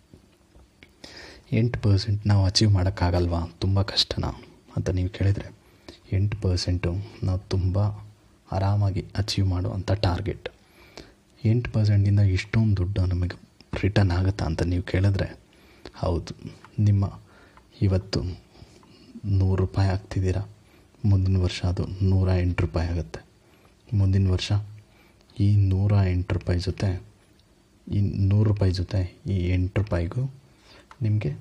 ಎಂಟು ಪರ್ಸೆಂಟ್ ನಾವು ಅಚೀವ್ ಮಾಡೋಕ್ಕಾಗಲ್ವಾ, ತುಂಬ ಕಷ್ಟನಾ ಅಂತ ನೀವು ಕೇಳಿದರೆ, ಎಂಟು ಪರ್ಸೆಂಟು ನಾವು ತುಂಬ ಆರಾಮಾಗಿ ಅಚೀವ್ ಮಾಡುವಂಥ ಟಾರ್ಗೆಟ್. ಎಂಟು ಪರ್ಸೆಂಟಿಂದ ಇಷ್ಟೊಂದು ದುಡ್ಡು ನಮಗೆ ರಿಟರ್ನ್ ಆಗುತ್ತಾ ಅಂತ ನೀವು ಕೇಳಿದ್ರೆ, ಹೌದು. ನಿಮ್ಮ ಇವತ್ತು ನೂರು ರೂಪಾಯಿ ಹಾಕ್ತಿದ್ದೀರಾ, ಮುಂದಿನ ವರ್ಷ ಅದು ನೂರ ಎಂಟು ರೂಪಾಯಿ ಆಗುತ್ತೆ. ಮುಂದಿನ ವರ್ಷ ಈ ನೂರ ಎಂಟು ರೂಪಾಯಿ ಜೊತೆ ಈ ನೂರು ರೂಪಾಯಿ ಜೊತೆ ಈ ಎಂಟು ರೂಪಾಯಿಗೂ ನಿಮಗೆ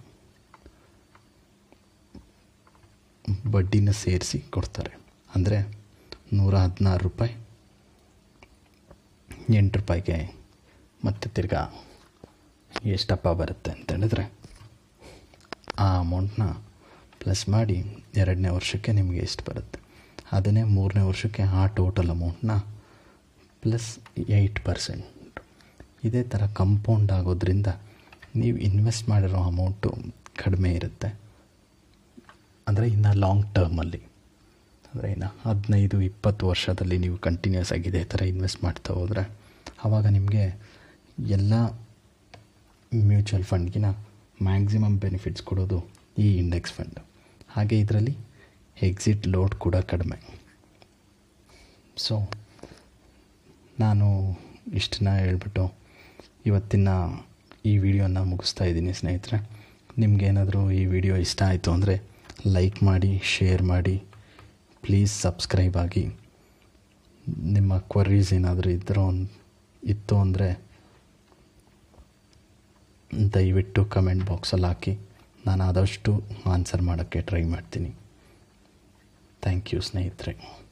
ಬಡ್ಡಿನ ಸೇರಿಸಿ ಕೊಡ್ತಾರೆ. ಅಂದರೆ ನೂರ ಹದಿನಾರು ರೂಪಾಯಿ ಎಂಟು ರೂಪಾಯಿಗೆ ಮತ್ತೆ ತಿರ್ಗಾ ಎಷ್ಟಪ್ಪ ಬರುತ್ತೆ ಅಂತ ಹೇಳಿದ್ರೆ, ಆ ಅಮೌಂಟನ್ನ ಪ್ಲಸ್ ಮಾಡಿ ಎರಡನೇ ವರ್ಷಕ್ಕೆ ನಿಮಗೆ ಎಷ್ಟು ಬರುತ್ತೆ, ಅದನ್ನೇ ಮೂರನೇ ವರ್ಷಕ್ಕೆ ಆ ಟೋಟಲ್ ಅಮೌಂಟನ್ನ ಪ್ಲಸ್ ಏಯ್ಟ್ ಪರ್ಸೆಂಟ್ ಇದೇ ಥರ ಕಂಪೌಂಡ್ ಆಗೋದ್ರಿಂದ ನೀವು ಇನ್ವೆಸ್ಟ್ ಮಾಡಿರೋ ಅಮೌಂಟು ಕಡಿಮೆ ಇರುತ್ತೆ. ಅಂದರೆ ಇನ್ನು ಲಾಂಗ್ ಟರ್ಮಲ್ಲಿ, ಅಂದರೆ ಇನ್ನು ಹದಿನೈದು ಇಪ್ಪತ್ತು ವರ್ಷದಲ್ಲಿ ನೀವು ಕಂಟಿನ್ಯೂಸ್ ಆಗಿ ಇದೇ ಥರ ಇನ್ವೆಸ್ಟ್ ಮಾಡ್ತಾ ಹೋದರೆ ಆವಾಗ ನಿಮಗೆ ಎಲ್ಲ ಮ್ಯೂಚುವಲ್ ಫಂಡ್ಗಿನ ಮ್ಯಾಕ್ಸಿಮಮ್ ಬೆನಿಫಿಟ್ಸ್ ಕೊಡೋದು ಈ ಇಂಡೆಕ್ಸ್ ಫಂಡ್. ಹಾಗೆ ಇದರಲ್ಲಿ ಎಕ್ಸಿಟ್ ಲೋಡ್ ಕೂಡ ಕಡಿಮೆ. ಸೊ ನಾನು ಇಷ್ಟನ್ನ ಹೇಳ್ಬಿಟ್ಟು ಇವತ್ತಿನ ಈ ವಿಡಿಯೋನ ಮುಗಿಸ್ತಾ ಇದ್ದೀನಿ ಸ್ನೇಹಿತರೆ. ನಿಮಗೇನಾದರೂ ಈ ವಿಡಿಯೋ ಇಷ್ಟ ಆಯಿತು ಅಂದರೆ ಲೈಕ್ ಮಾಡಿ, ಶೇರ್ ಮಾಡಿ, ಪ್ಲೀಸ್ ಸಬ್ಸ್ಕ್ರೈಬ್ ಆಗಿ. ನಿಮ್ಮ ಕ್ವರೀಸ್ ಏನಾದರೂ ಇದ್ದರೂ ಇತ್ತು ಅಂದರೆ ದಯವಿಟ್ಟು ಕಮೆಂಟ್ ಬಾಕ್ಸಲ್ಲಿ ಹಾಕಿ, ನಾನು ಆದಷ್ಟು ಆನ್ಸರ್ ಮಾಡೋಕ್ಕೆ ಟ್ರೈ ಮಾಡ್ತೀನಿ. ಥ್ಯಾಂಕ್ ಯು ಸ್ನೇಹಿತರೆ.